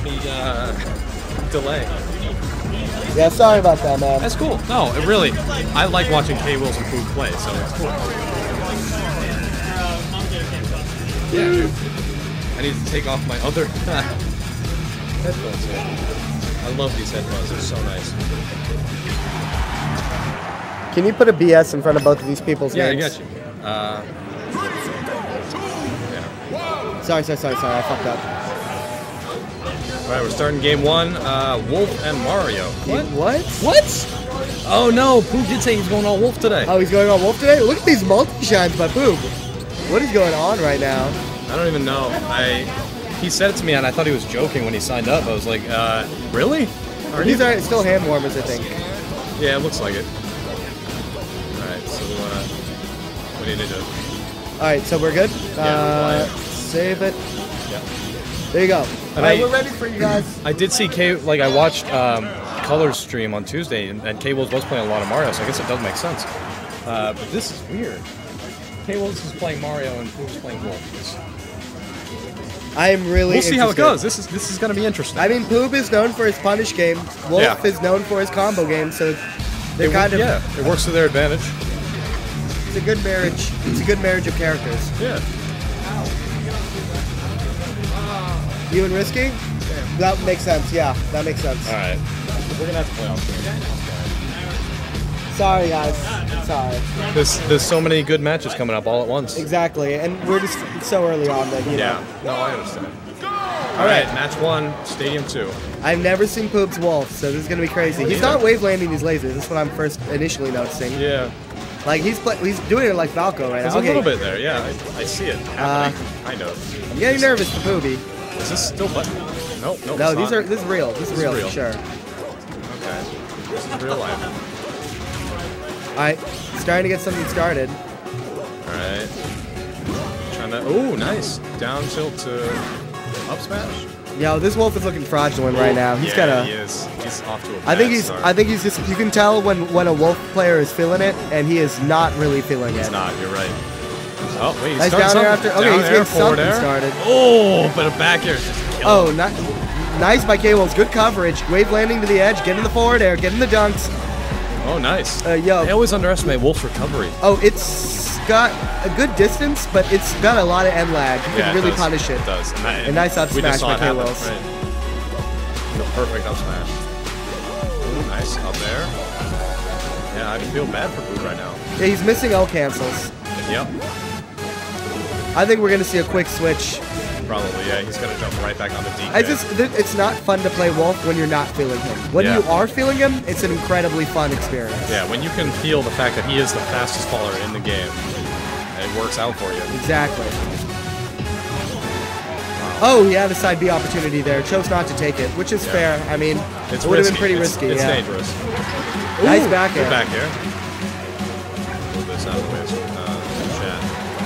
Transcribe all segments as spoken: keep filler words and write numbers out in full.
the uh, delay. Yeah, sorry about that, man. That's cool. No, it really, I like watching K. Wills and Poog play, so it's cool. Yeah, dude. I need to take off my other headphones here. I love these headphones. They're so nice. Can you put a B S in front of both of these people's Yeah, names? I got you. Uh, yeah. Sorry, sorry, sorry, sorry. I fucked up. All right, we're starting game one. Uh, Wolf and Mario. What? What? What? Oh no, Poog did say he's going all Wolf today. Oh, he's going on Wolf today? Look at these multi-shines by Poog. What is going on right now? I don't even know. I he said it to me and I thought he was joking when he signed up. I was like, uh, really? Are These you? are still hand warmers, I think. Yeah, it looks like it. All right, so uh, what do you need to do? All right, so we're good. Yeah, uh, we're save it. Yeah. There you go. All And right, I- we're ready for you guys. I did see K. Like I watched um, Colors stream on Tuesday, and, and K. Wills was playing a lot of Mario, so I guess it does make sense. Uh, but this is weird. K. Wills is playing Mario and Poog is playing Wolf. It's- I am really. We'll see how it interested. goes. This is this is gonna be interesting. I mean, Poog is known for his punish game. Wolf Yeah. is known for his combo game, so they're It kind wo- of. yeah, it works to their advantage. It's a good marriage. It's a good marriage of characters. Yeah. You and Risky? That makes sense. Yeah, that makes sense. All right. We're gonna have to play off screen. Sorry, guys. Sorry. There's there's so many good matches coming up all at once. Exactly, and we're just so early on that you know. Yeah. No, I understand. All right, match one, Stadium two. I've never seen Poog's Wolf, so this is gonna be crazy. He's not wave landing these lasers. That's what I'm first initially noticing. Yeah. Like he's play, he's doing it like Falco right There's now. a Okay. little bit there. Yeah, I, I see it happening. kind of. I'm getting nervous for Poobie. Is this still button? Nope. Nope. No, it's these not. are this is real. This is This is real, real. for sure. Okay. This is real life. All right, starting to get something started. All right. Trying to. Oh, nice. Down tilt to up smash. Yo, this Wolf is looking fraudulent right now. He's yeah, got a. he is. He's off to a bad I think he's. start. I think he's just. You can tell when when a Wolf player is feeling it, and he is not really feeling it. He's not. You're right. Oh wait, he's Nice starting down air something. after. Okay, Down he's air, getting forward something air. started. Oh, but a back air is just killing Oh, ni nice by K. Wills. Good coverage. Wave landing to the edge. Getting the forward air. Getting the dunks. Oh, nice. Uh, yo. I always underestimate Wolf's recovery. Oh, it's got a good distance, but it's got a lot of end lag. You Yeah, can it really does. punish it. It does. And that- A nice up we just smash saw by it K. happen, Wills. right. The perfect up smash. Ooh, nice up there. Yeah, I feel bad for Poog right now. Yeah, he's missing L cancels. Yep. I think we're gonna see a quick switch. Probably, yeah. He's gonna jump right back onto D K. I just, th- it's not fun to play Wolf when you're not feeling him. When Yeah. you are feeling him, it's an incredibly fun experience. Yeah, when you can feel the fact that he is the fastest faller in the game, it works out for you. Exactly. Oh, he had a side B opportunity there. Chose not to take it, which is Yeah. fair. I mean, It's it would have risky. been pretty It's- risky. It's yeah. dangerous. Nice Ooh, back good air. back air. Move this out of the way so uh, chat.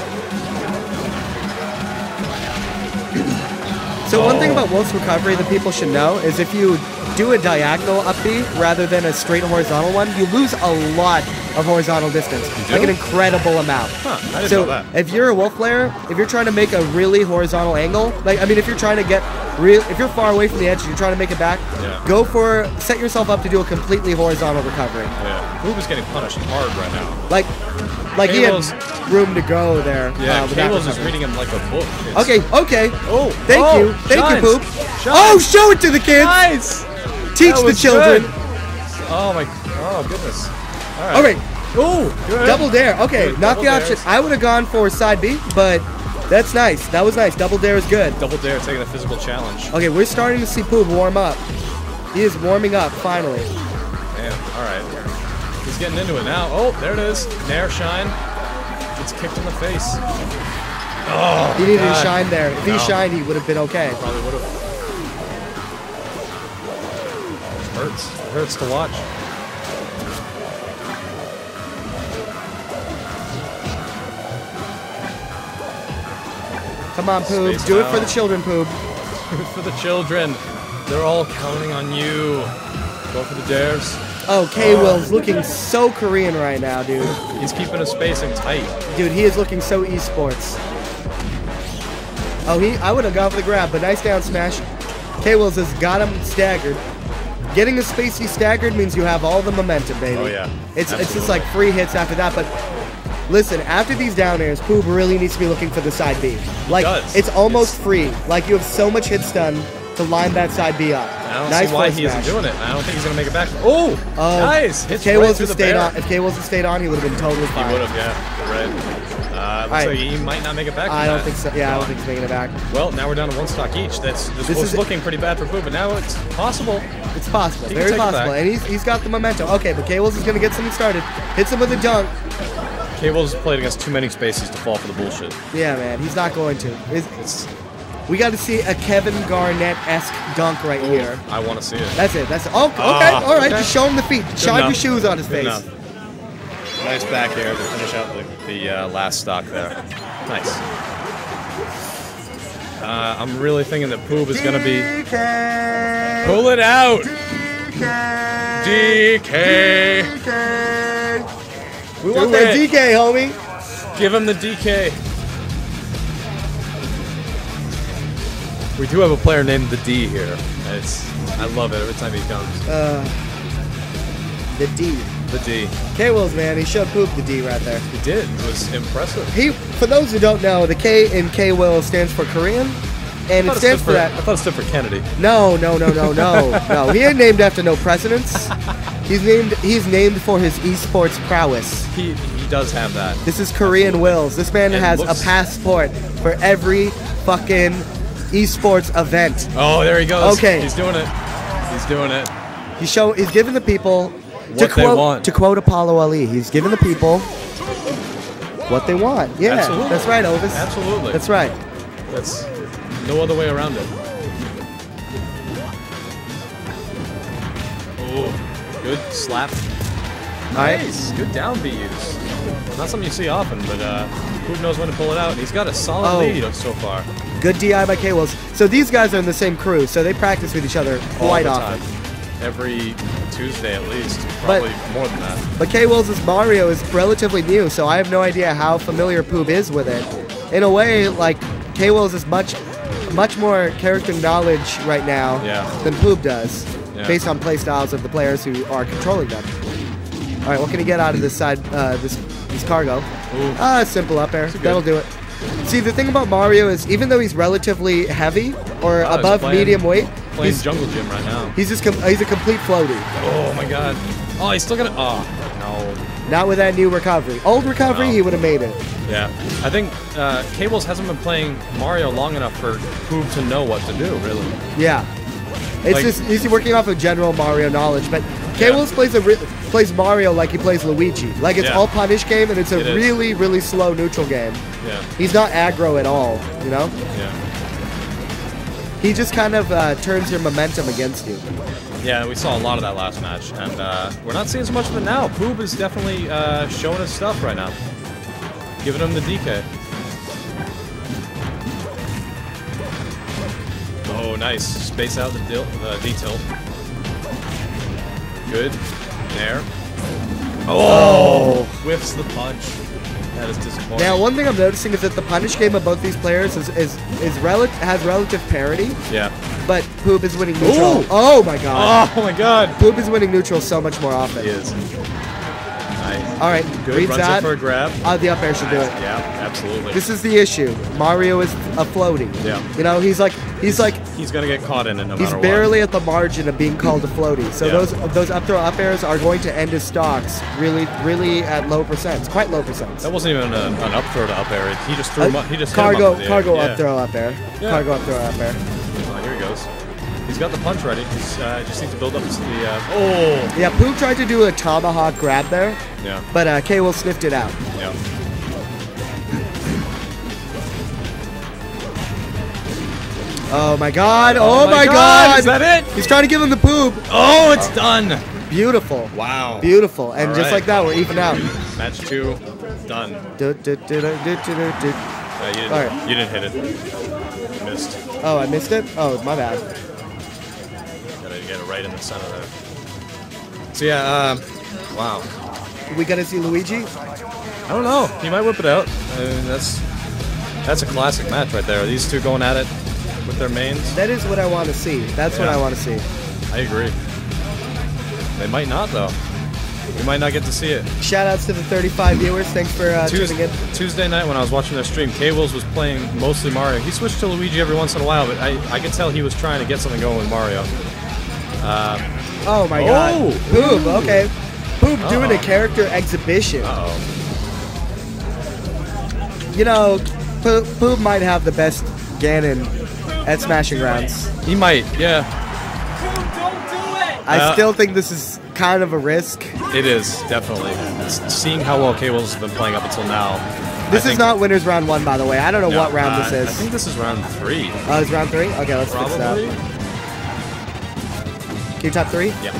So one thing Oh. about Wolf's recovery that people should know is if you do a diagonal up B rather than a straight horizontal one, you lose a lot of horizontal distance, do? like an incredible amount. Huh, I didn't so know that. if you're a Wolf player, if you're trying to make a really horizontal angle, like I mean, if you're trying to get real, if you're far away from the edge and you're trying to make it back, Yeah. go for set yourself up to do a completely horizontal recovery. Yeah. Poog is getting punished hard right now. Like, like he had Cable's- room to go there. Yeah, uh, with that Cable's is recovery. reading him like a book. It's- Okay, okay. Oh, Thank oh, you, thank shines, you, Poop. shines. Oh, show it to the kids. Nice! Teach That the was children. good. Oh my, oh goodness. All right. All right, Ooh, good. double dare. Okay, Good, not double the option. dares. I would have gone for side B, but that's nice. That was nice. Double dare is good. Double dare taking a physical challenge. Okay, we're starting to see Poop warm up. He is warming up finally. Man, all right. He's getting into it now. Oh, there it is. Nair shine. Gets kicked in the face. Oh, He needed God. to shine there. If he No. shined, he would have been okay. Probably would have. Hurts. It hurts to watch. Come on, Poop. Space Do it for out. the children, Poop. Good for the children. They're all counting on you. Go for the dares. Oh, K. Will's looking so Korean right now, dude. He's keeping his spacing tight. Dude, he is looking so esports. Oh, he. I would have gone for the grab, but nice down smash. K-Wills has got him staggered. Getting a spacey staggered means you have all the momentum, baby. Oh, yeah. It's, it's just like free hits after that, but listen, after these down airs, Poob really needs to be looking for the side B. Like, does. it's almost It's- free. Like, you have so much hit stun to line that side B up. I don't nice see why forward he isn't smash. doing it. I don't think he's going to make it back. Oh, Oh, nice. If Hits K-Wills right through had the stayed bear. on, if K-Wills had stayed on, he would have been totally He fine. would have, yeah. Right. Uh, looks right. like he might not make it back. I from don't that. think so. Yeah, I don't think he's making it back. Well, now we're down to one stock each. That's this, This was is- looking pretty bad for Pooh, but now it's possible. It's possible, He can very take it possible, back. and he's he's got the momentum. Okay, but K-Wills is gonna get something started. Hits him with a dunk. Cable's played against too many spaces to fall for the bullshit. Yeah, man, he's not going to. It's, It's. we got to see a Kevin Garnett-esque dunk right here. I want to see it. That's it. That's it. Oh, okay. Ah, all right. okay. Just show him the feet. Shine your enough. shoes on his Good face. enough. Nice back air to finish out the, the uh, last stock there. Nice. Uh, I'm really thinking that Poob is going to be... D K. Pull it out! D K. D K! D K. We Do want that it. D K, homie. Give him the D K. We do have a player named the D here. It's I love it every time he comes. Uh, the D. The D. K-Wills, man, he showed Poop the D right there. He did. It was impressive. He, for those who don't know, the K in K-Will stands for Korean, and I it thought stands stood for that. I thought it stood for Kennedy. No, no, no, no, no, no. He ain't named after no presidents. He's named. He's named for his esports prowess. He he does have that. This is Korean Absolutely. Wills. This man It has looks- a passport for every fucking esports event. Oh, there he goes. Okay. He's doing it. He's doing it. He's show. He's giving the people to What they quote want. to quote Apollo Ali. He's giving the people what they want. Yeah, Absolutely. that's right, Ovis. Absolutely. That's right. That's no other way around it. Oh, good slap. All right. Nice. Good down B use. Not something you see often, but uh, Poop knows when to pull it out. He's got a solid Oh. lead so far. Good D I by K-Wills. So these guys are in the same crew, so they practice with each other All quite the often. time. Every Tuesday at least. But- Probably more than that. But K-Wills' Mario is relatively new, so I have no idea how familiar Poob is with it. In a way, like, K-Wills is much much more character knowledge right now Yeah. than Poob does, Yeah. based on playstyles of the players who are controlling them. All right, what can he get out of this side, uh, this, this cargo? Ooh. Ah, simple up air. good. That'll do it. See, the thing about Mario is, even though he's relatively heavy or Oh, he's above playing- medium weight, Playing he's, jungle gym right now. he's just com- he's a complete floaty. Oh my god. Oh, he's still gonna. Oh, no. Not with that new recovery. Old recovery, No. he would have made it. Yeah. I think uh, Cables hasn't been playing Mario long enough for Poob to know what to do, really. Yeah. It's Like- just he's working off of general Mario knowledge, but K-Wills plays a re- plays Mario like he plays Luigi. Like it's Yeah. all punish game, and it's a It is. really really slow neutral game. Yeah. He's not aggro at all, you know. Yeah. He just kind of uh, turns your momentum against you. Yeah, we saw a lot of that last match, and uh, we're not seeing so much of it now. Poob is definitely uh, showing his stuff right now. Giving him the D K. Oh, nice. Space out the, dil- the detail. Good. There. Oh! Whiffs the punch. That is disappointing. Now, one thing I'm noticing is that the punish game of both these players is is is rel- has relative parity, Yeah. but Poob is winning neutral. Ooh. Oh my god. Oh my god! Poob is winning neutral so much more often. He is. Nice. All right, Good. reads Runs that. it for a grab. Uh, the up air should do it. Yeah, absolutely. This is the issue. Mario is a floaty. Yeah. You know, he's like he's like He's gonna get caught in it no he's matter barely at the margin of being called a floaty. So Yeah. those those up throw up airs are going to end his stocks really really at low percents, quite low percents. what. That wasn't even a, an up throw to up air. He just threw him up. He just hit him cargo up in the cargo air. up throw up air. Yeah. Cargo up throw up air. Oh, here he goes. He's got the punch ready. He's uh, just needs to build up his, the. Uh, oh. Yeah, Pooh tried to do a tomahawk grab there, Yeah. but uh, K will sniffed it out. Yeah. Oh my god! Oh, my god. God! Is that it? He's trying to give him the poop. Oh, it's done. Beautiful. Wow. Beautiful. And All just right. like that, we're even out. Match two, done. Du- du- du- du- du- du- du- du. Uh, you, didn't, All right. you didn't hit it. You missed. Oh, I missed it? Oh, my bad. Gotta get it right in the center there. So yeah, um, wow. We gonna see Luigi? I don't know. He might whip it out. I mean, that's that's a classic match right there. These two going at it. with their mains. That is what I want to see. That's Yeah. what I want to see. I agree. They might not though. We might not get to see it. Shout outs to the thirty-five viewers. Thanks for uh, tuning Tuesday, in. Tuesday night when I was watching their stream, K-Wills was playing mostly Mario. He switched to Luigi every once in a while, but I, I could tell he was trying to get something going with Mario. Uh, Oh my Oh! god. Poob, okay. Poob doing a Uh-oh. character exhibition. uh-oh. You know, Poob, Poob might have the best Ganon at Smashing Rounds. He might, yeah. I Uh, still think this is kind of a risk. It is, definitely. S- Seeing how well K-Wills has been playing up until now. This I is think- not winners round one, by the way. I don't know no, what round uh, this I is. think this is round three. Oh, it's round three? Okay, let's fix that. Probably. Can you top three? Yeah.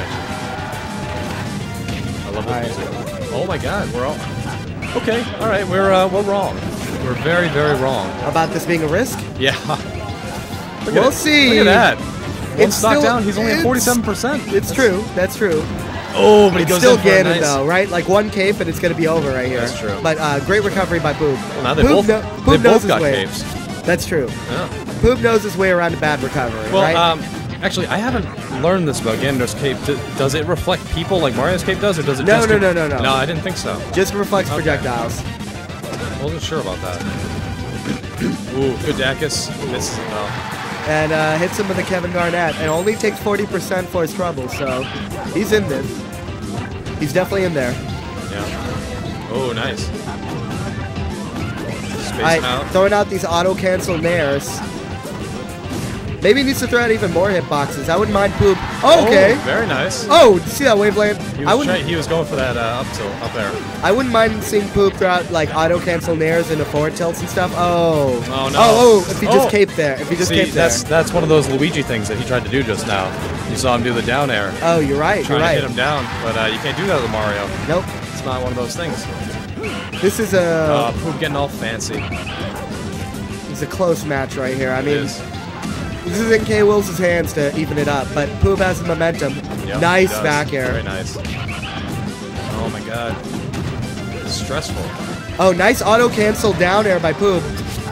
I love the All right. music. Oh my god, we're all... Okay, alright, we're, uh, we're wrong. We're very, very wrong. About this being a risk? Yeah. Look We'll at it. see. Look at that. One It's stock still- down, he's only at it's- forty-seven percent. It's true. That's true. Oh, but he It's goes still in for a Ganon, nice... though, right? Like one cape and it's going to be over right here. That's true. But uh, great recovery by Poob. Well, now they Poob both, kno- they Poob knows both his got way. capes. That's true. Yeah. Poob knows his way around a bad recovery, Well, right? um, actually, I haven't learned this about Ganondorf's cape. D- does it reflect people like Mario's cape does, or does it No, just... no, re- no, no, no. No, I didn't think so. Just reflects Okay. projectiles. I wasn't sure about that. Ooh, good Dacus. Misses it though. And uh, hits him with a Kevin Garnett. And only takes forty percent for his trouble, so he's in this. He's definitely in there. Yeah. Oh, nice. Space All right, out. throwing out these auto-cancel nairs. Maybe he needs to throw out even more hitboxes. I wouldn't mind Poob. Oh, okay. Oh, very nice. Oh, did you see that wave land? He I was, wouldn't. try- he was going for that uh, up tilt up there. I wouldn't mind seeing Poop throw out like auto cancel nairs into forward tilts and stuff. Oh. Oh, no. Oh, oh, if he just Oh. caped there. If he just See, caped there. that's that's one of those Luigi things that he tried to do just now. You saw him do the down air, Oh, you're right. trying You're to right. hit him down, but uh, you can't do that with Mario. Nope. It's not one of those things. This is Uh, a Poop getting all fancy. it's a close match right here. I It mean, is. this is in K. Wills' hands to even it up, but Poop has the momentum. Yep, nice he does. back air. Very nice. Oh my god. It's stressful. Oh, nice auto cancel down air by Poop.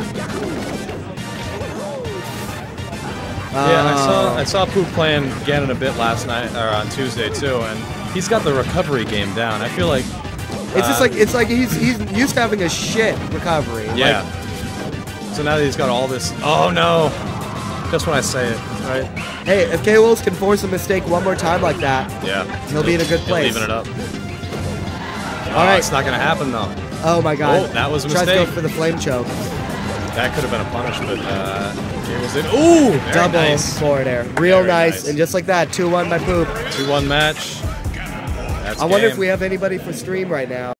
Yeah, I saw Oh. I saw Poop playing Ganon a bit last night or on Tuesday too, and he's got the recovery game down. I feel like It's just uh, like it's like he's he's used to having a shit recovery. yeah. Like, So now that he's got all this, oh no! Just when I say it, right? hey, if K. Wills can force a mistake one more time like that, Yeah. He'll be in a good He'll place. even it up. All right. It's not gonna happen though. oh my god. Oh, that was a Tries to mistake. go for the flame choke. That could have been a punish, but uh, it was it. Ooh, very Double nice. forward air. Real Very nice. nice. And just like that, two one by Poop. two one match. That's I wonder if game. we have anybody for stream right now.